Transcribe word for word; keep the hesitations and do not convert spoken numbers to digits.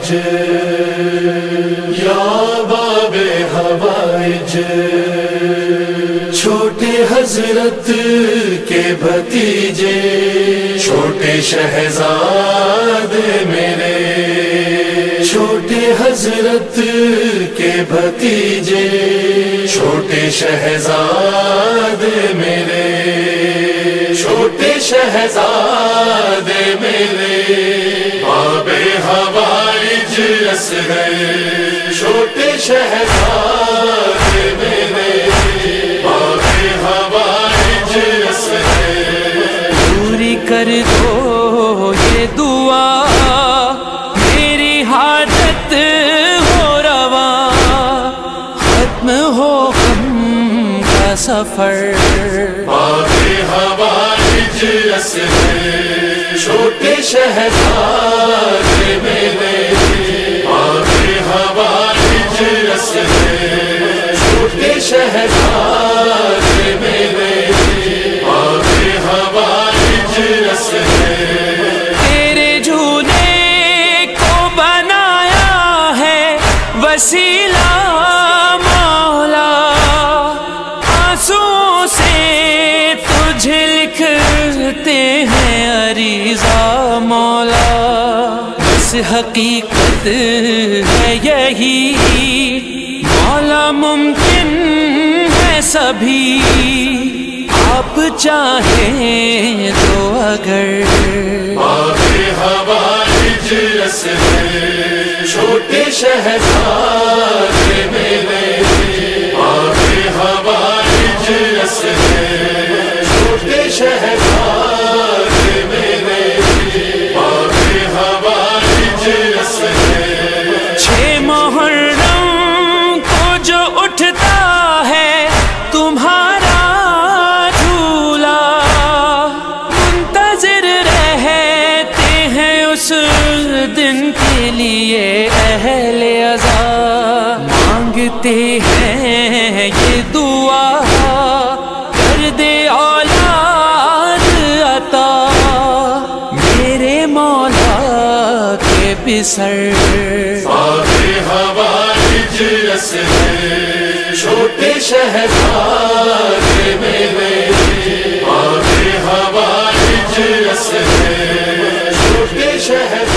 حوائج یا باب حوائج، چھوٹے حضرت کے بھتیجے، چھوٹے شہزادے میرے، چھوٹے حضرت کے بھتیجے، چھوٹے شہزادے میرے، چھوٹے شہزادے میرے، باب حوائج اصغر، چھوٹے شہزادے میرے، باب حوائج اصغر، پوری کر دو یہ دعا، میری حاجت ہو رواں، ختم ہو غم کا سفر، باب حوائج اصغر، چھوٹے شہزادے میرے، باب حوائج اصغر، چھوٹے شہزادے میرے، باب حوائج اصغر، تیرے جھولے کو بنایا ہے وسیلہ مولا، آنسوں سے تجھے لکھتے ہیں عریضہ مولا، بس حقیقت ہے یہی مولا، ممکن ہے سبھی آپ چاہیں تو اگر، باب حوائج اصغر، چھوٹے شہزادے میرے، باب حوائج اصغر، چھوٹے شہزادے میرے، باب حوائج اصغر، چھ محرم کو جو اٹھتا ہے تمہارا جھولا، منتظر رہتے ہیں اس دن کے لیے اہل عزا، مانگتے ہیں یہ دعا، کر دے اولاد عطا، میرے مولا کے پسر، باب حوائج اصغر، چھوٹے شہزادے میرے، باب حوائج اصغر، چھوٹے شہزادے